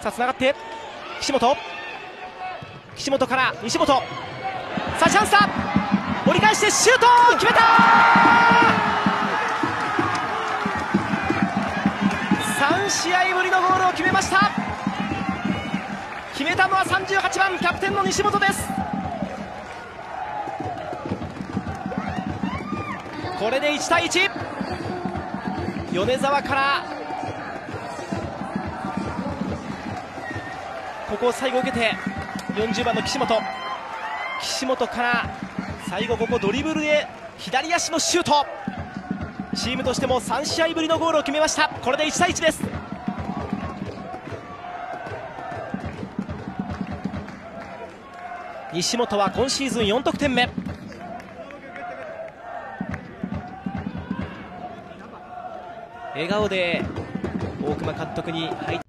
さあつながって岸本から西本、さあチャンスだ、折り返してシュート決めたー。3試合ぶりのゴールを決めました。決めたのは38番キャプテンの西本です。これで1対1、米澤からここを最後受けて40番の岸本から最後ここドリブルで左足のシュート。チームとしても3試合ぶりのゴールを決めました。これで1対1です。西本は今シーズン4得点目。笑顔で大熊監督に